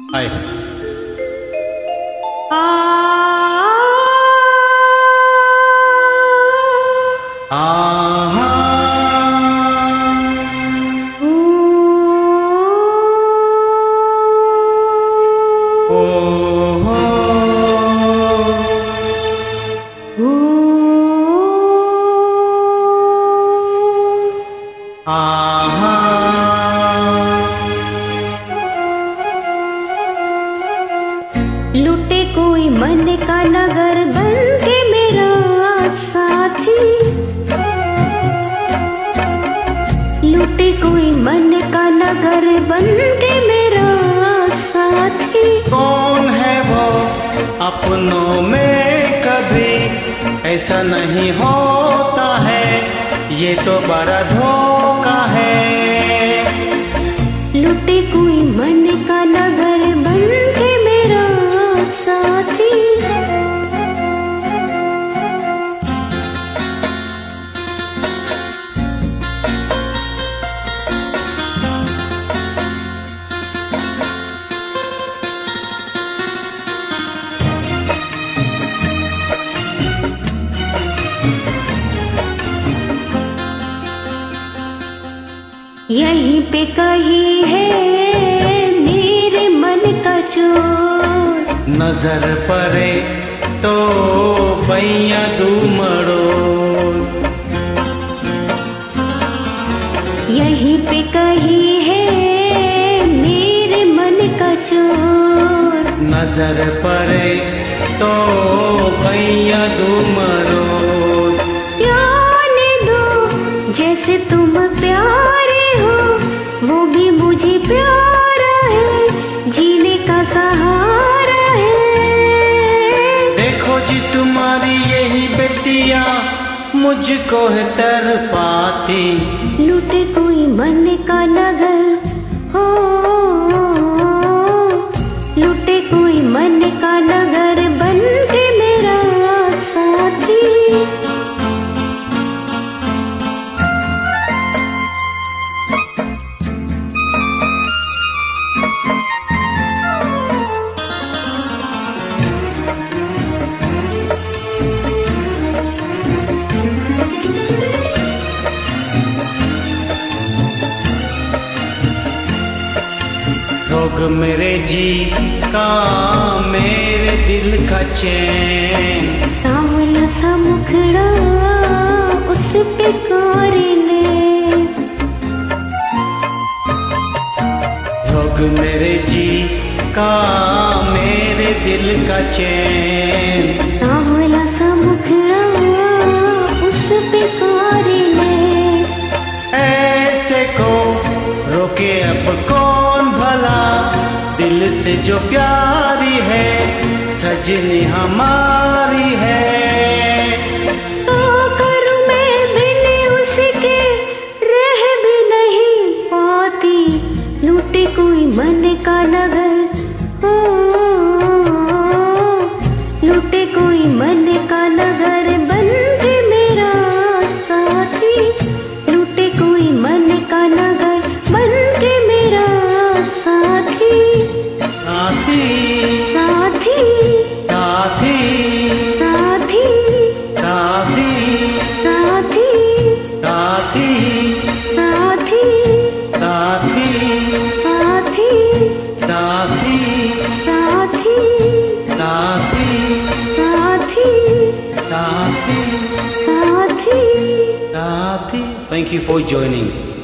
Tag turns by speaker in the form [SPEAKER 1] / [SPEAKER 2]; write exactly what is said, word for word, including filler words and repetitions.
[SPEAKER 1] हाय।
[SPEAKER 2] आ
[SPEAKER 1] आहा ओ हो आहा
[SPEAKER 2] लुटे कोई मन का नगर बन के मेरा साथी, लुटे कोई मन का नगर बन के मेरा साथी।
[SPEAKER 1] कौन है वो अपनों में कभी ऐसा नहीं होता है, ये तो बड़ा धोखा है।
[SPEAKER 2] लुटे कोई मन का नगर बन के मेरा साथी। यहीं पे कहीं है मेरे मन का चोर,
[SPEAKER 1] नजर पड़े तो बैया दूमड़ो।
[SPEAKER 2] यहीं पे कहीं है मेरे मन का चोर,
[SPEAKER 1] नजर पड़े तो बैया दूमड़ो।
[SPEAKER 2] जाने दो जैसे तुम प्यारे हो, वो भी मुझे प्यारा है, जीने का सहारा है।
[SPEAKER 1] देखो जी तुम्हारी यही बेटिया मुझको है तर पाती।
[SPEAKER 2] लुटे कोई मन का नगर हो, लुटे कोई मन का नगर बन के मेरा साथी।
[SPEAKER 1] रोग मेरे जी का मेरे दिल का चैन,
[SPEAKER 2] सांवला सा मुखड़ा उस पे कोरे ने,
[SPEAKER 1] रोग मेरे जी का मेरे दिल का चैन।
[SPEAKER 2] सांवला सा मुखड़ा उस पे कोरे ने।
[SPEAKER 1] ऐसे को रोके अब कौन भला, दिल से जो प्यारी है सजनी हमारी है।
[SPEAKER 2] तो करूं मैं बिन उसके रह भी नहीं पाती, लूटे कोई मन का नगर हो, लूटे कोई मन का नगर बन के मेरा साथी। लूटे कोई मन का नगर बन के मेरा साथी।
[SPEAKER 1] साथी
[SPEAKER 2] साथी
[SPEAKER 1] साथी
[SPEAKER 2] साथी
[SPEAKER 1] साथी
[SPEAKER 2] साथी
[SPEAKER 1] साथी
[SPEAKER 2] साथी
[SPEAKER 1] साथी
[SPEAKER 2] साथी
[SPEAKER 1] साथी
[SPEAKER 2] साथी
[SPEAKER 1] साथी
[SPEAKER 2] साथी
[SPEAKER 1] साथी
[SPEAKER 2] साथी।
[SPEAKER 1] साथी। Thank you for joining.